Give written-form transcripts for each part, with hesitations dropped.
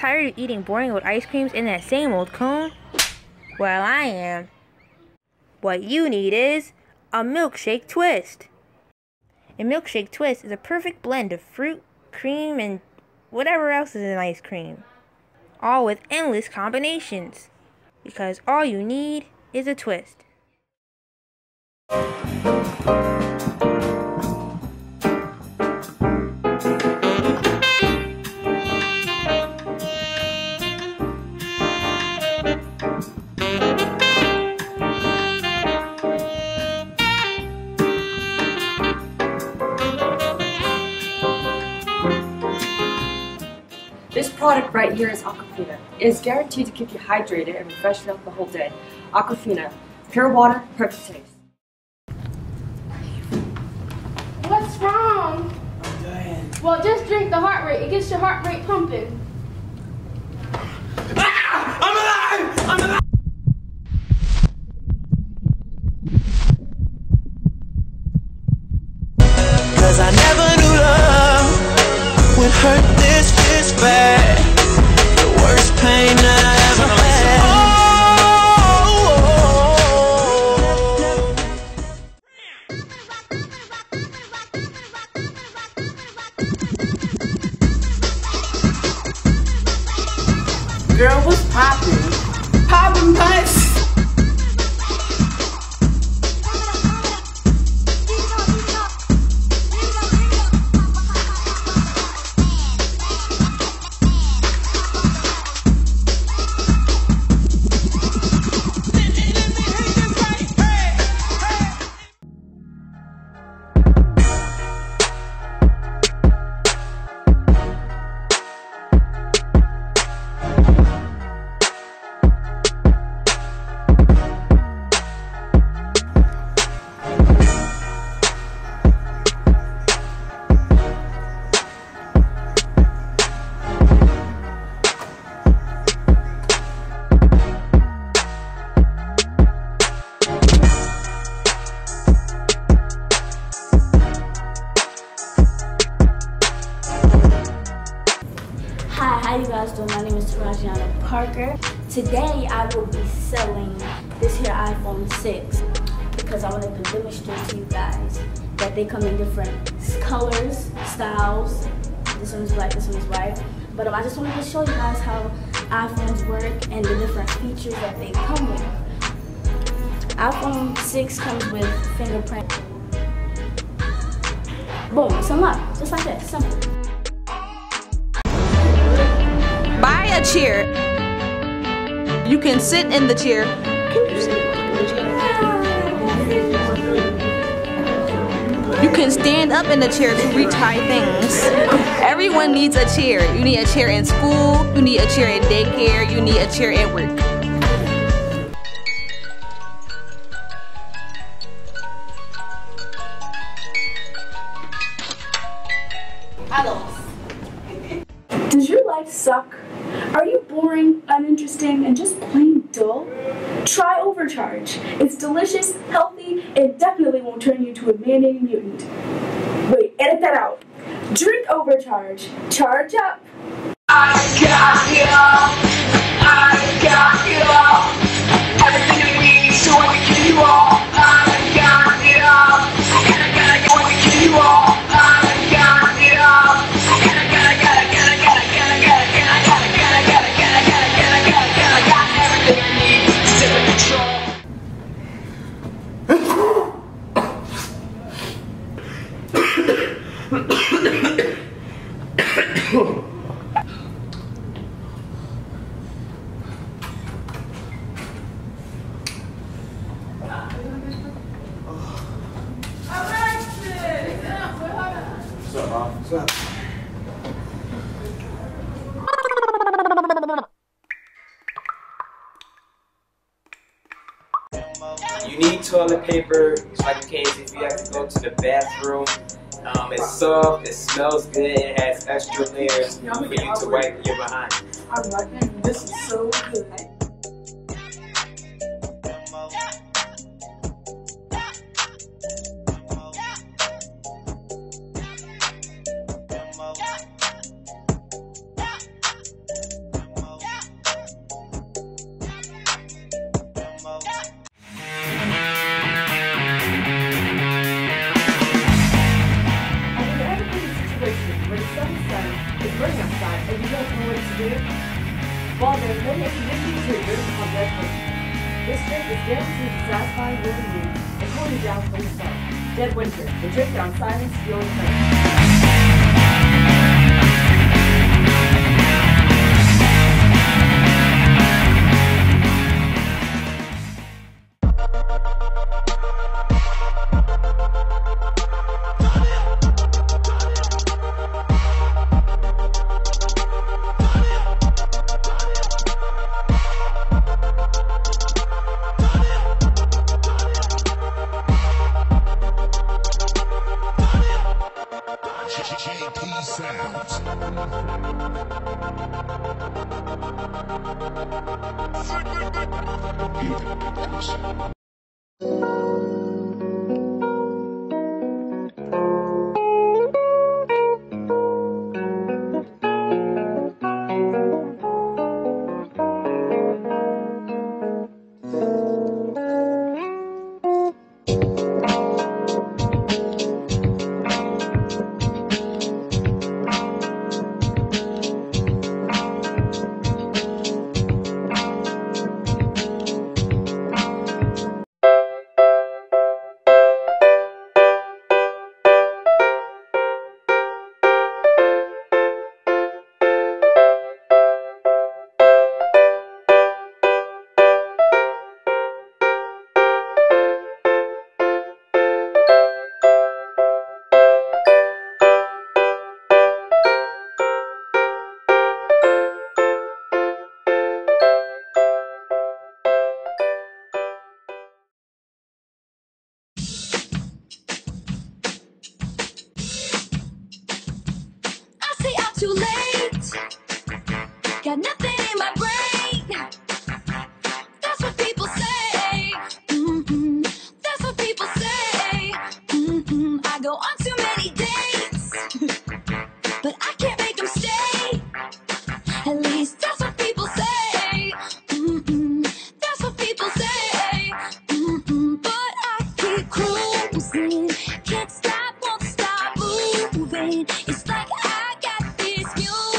Tired of eating boring old ice creams in that same old cone? Well, I am. What you need is a milkshake twist. A milkshake twist is a perfect blend of fruit, cream, and whatever else is in ice cream. All with endless combinations. Because all you need is a twist. This product right here is Aquafina. It is guaranteed to keep you hydrated and refreshed up the whole day. Aquafina, pure water, perfect taste. What's wrong? I'm dying. Well, just drink the heart rate. It gets your heart rate pumping. Ah! I'm alive! I'm alive! Cause I never knew love would hurt this bad. The worst pain that I ever had. Girl, what's poppin'? Poppin' butts! Hi, how you guys doing? My name is Tarajiana Parker. Today I will be selling this here iPhone 6 because I wanted to demonstrate to you guys that they come in different colors, styles. This one is black, this one is white. But I just wanted to show you guys how iPhones work and the different features that they come with. iPhone 6 comes with fingerprint. Boom, it's unlocked, just like that, simple. Buy a chair. You can sit in the chair. Can you sit in the chair? You can stand up in the chair to reach high things. Everyone needs a chair. You need a chair in school. You need a chair in daycare. You need a chair at work. Adults. Does your life suck? Are you boring, uninteresting, and just plain dull? Try Overcharge. It's delicious, healthy, and definitely won't turn you to a man-eating mutant. Wait, edit that out. Drink Overcharge. Charge up. I got you. I got you. Everything you need, so I can give you all. I got you. And I gotta give you all. I got you. And I gotta everything I need to stay in control. What's up, Mom? What's up? You need toilet paper, like in case if you have to go to the bathroom. It's soft, it smells good, it has extra layers for you to wipe your behind. I'm like, this is so good. drink? Well, there's no making this easier called Red Winter. This drink is guaranteed to satisfy your needs and cool you down from the sun. Dead Winter, the drink that on silence fuels thirst. Too late, got nothing in my brain. That's what people say. That's what people say. I go on too many dates, but I can't make them stay. At least that's what people say. That's what people say. But I keep cruising, can't stop, won't stop moving. It's like I got this music.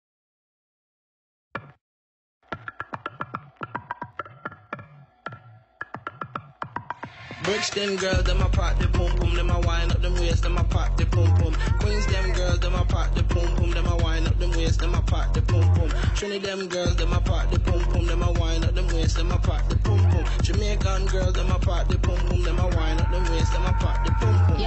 Bricks them girls, them a pop the pum pum, them a wind up them waist, them a pop the pum pum. Queens them girls, them a pop the pum pum, them a wind up them waist, them a pop the pum pum. Trinity them girls, them a pop the pum pum, them a wind up them waist, them a pop the pum pum. Jamaican girls, them a pop the pum pum, them a wind up them waist, them a pop the pum pum.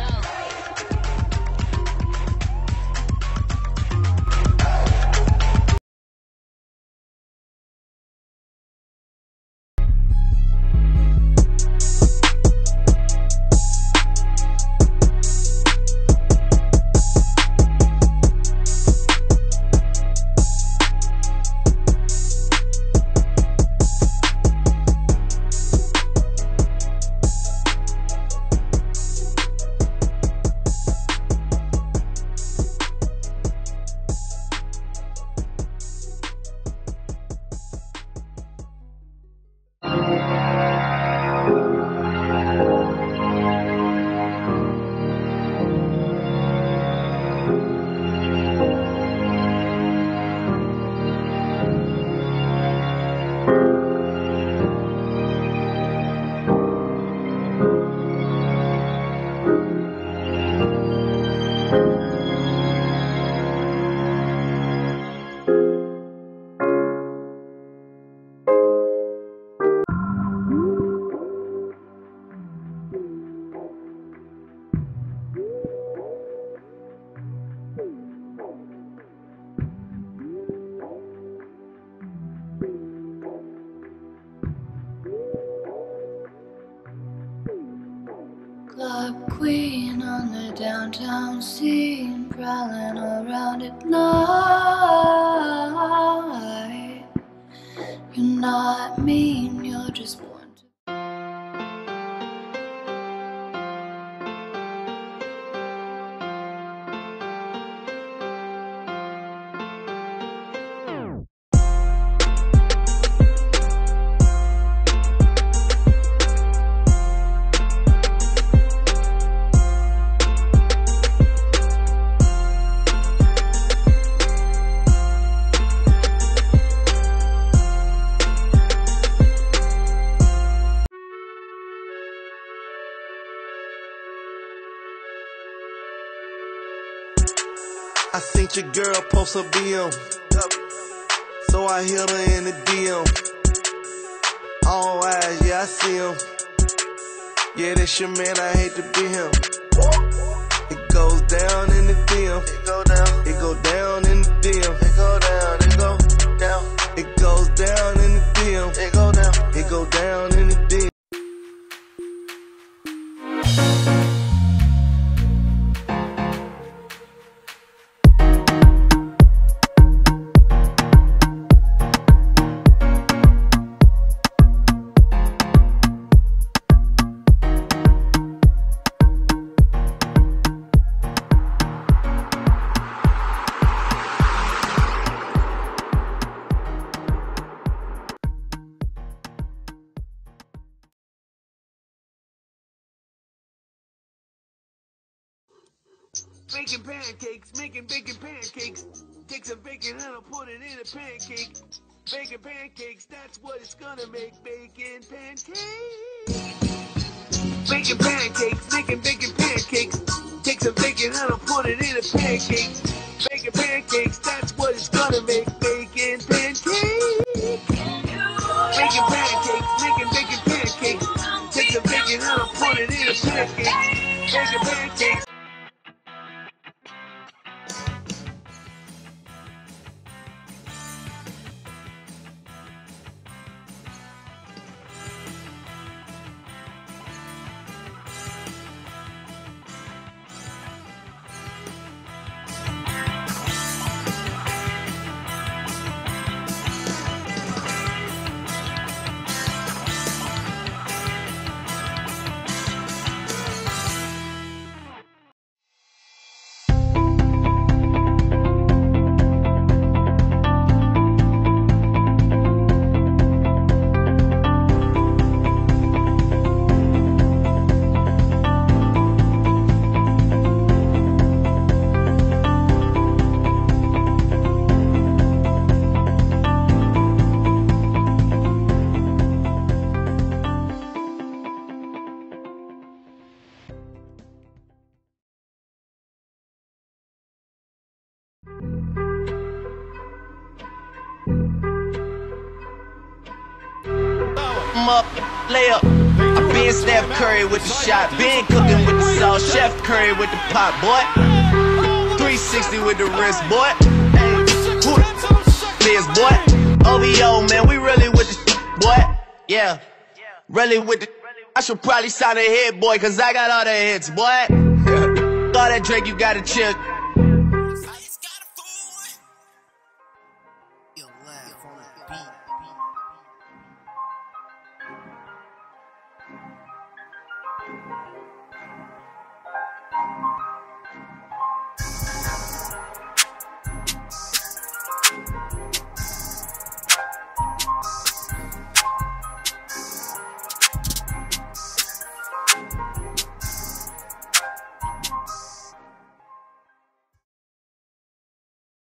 Club queen on the downtown scene, prowling around at night. You're not mean, you're just born to. I seen your girl post her BM, so I hit her in the DM. All eyes, yeah, I see him. Yeah, that's your man, I hate to be him. It goes down in the DM. It go down. It go down in the DM. It go down. It go down. It goes down in the DM. It go down. It go down in the DM. Baking pancakes, making bacon pancakes. Take some bacon and I'll put it in a pancake. Bacon pancakes, that's what it's gonna make. Bacon pancakes. Bacon pancakes, making bacon pancakes. Take some bacon and I'll put it in a pancake. Bacon pancakes, that's what it's gonna make. Bacon pancakes. Bacon pancakes, making bacon pancakes. Take some bacon and I'll put it in a pancake. Bacon pancakes. Up, lay up. I been Steph Curry with the shot, been cooking with the sauce, Chef Curry with the pot, boy. 360 with the wrist, boy. Hey, Liz, boy. OVO, man, we really with the boy. Yeah, really with the. I should probably sign a hit, boy, cause I got all the hits, boy. All that Drake, you gotta chill.